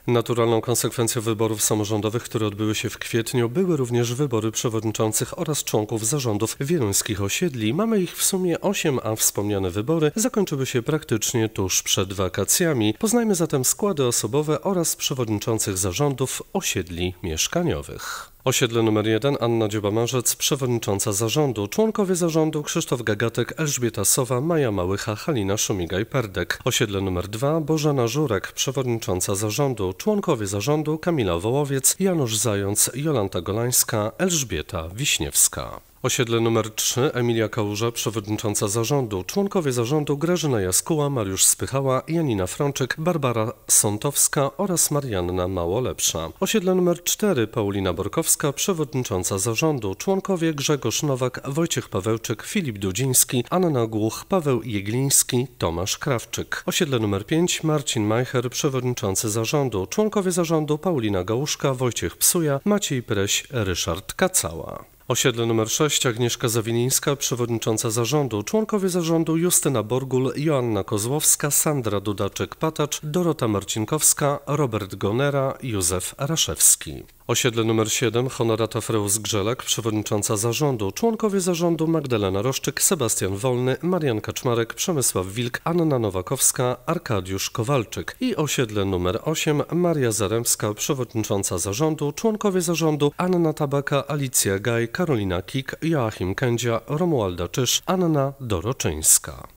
Naturalną konsekwencją wyborów samorządowych, które odbyły się w kwietniu, były również wybory przewodniczących oraz członków zarządów wieluńskich osiedli. Mamy ich w sumie 8, a wspomniane wybory zakończyły się praktycznie tuż przed wakacjami. Poznajmy zatem składy osobowe oraz przewodniczących zarządów osiedli mieszkaniowych. Osiedle nr 1 Anna Dzioba-Marzec, przewodnicząca zarządu. Członkowie zarządu Krzysztof Gagatek, Elżbieta Sowa, Maja Małycha, Halina Szumigaj-Perdek. Osiedle nr 2 Bożena Żurek, przewodnicząca zarządu. Członkowie zarządu Kamila Wołowiec, Janusz Zając, Jolanta Golańska, Elżbieta Wiśniewska. Osiedle nr 3 Emilia Kałuża, przewodnicząca zarządu. Członkowie zarządu Grażyna Jaskuła, Mariusz Spychała, Janina Frączyk, Barbara Sątowska oraz Marianna Małolepsza. Osiedle nr 4 Paulina Borkowska, przewodnicząca zarządu. Członkowie Grzegorz Nowak, Wojciech Pawełczyk, Filip Dudziński, Anna Głuch, Paweł Jegliński, Tomasz Krawczyk. Osiedle nr 5 Marcin Majcher, przewodniczący zarządu. Członkowie zarządu Paulina Gałuszka, Wojciech Psuja, Maciej Preś, Ryszard Kacała. Osiedle nr 6 Agnieszka Zawinińska, przewodnicząca zarządu. Członkowie zarządu Justyna Borgul, Joanna Kozłowska, Sandra Dudaczek-Patacz, Dorota Marcinkowska, Robert Gonera, Józef Raszewski. Osiedle nr 7 Honorata Freus-Grzelak, przewodnicząca zarządu. Członkowie zarządu Magdalena Roszczyk, Sebastian Wolny, Marian Kaczmarek, Przemysław Wilk, Anna Nowakowska, Arkadiusz Kowalczyk. I osiedle nr 8 Maria Zaremska, przewodnicząca zarządu. Członkowie zarządu Anna Tabaka, Alicja Gaj, Karolina Kik, Joachim Kędzia, Romualda Czysz, Anna Doroczyńska.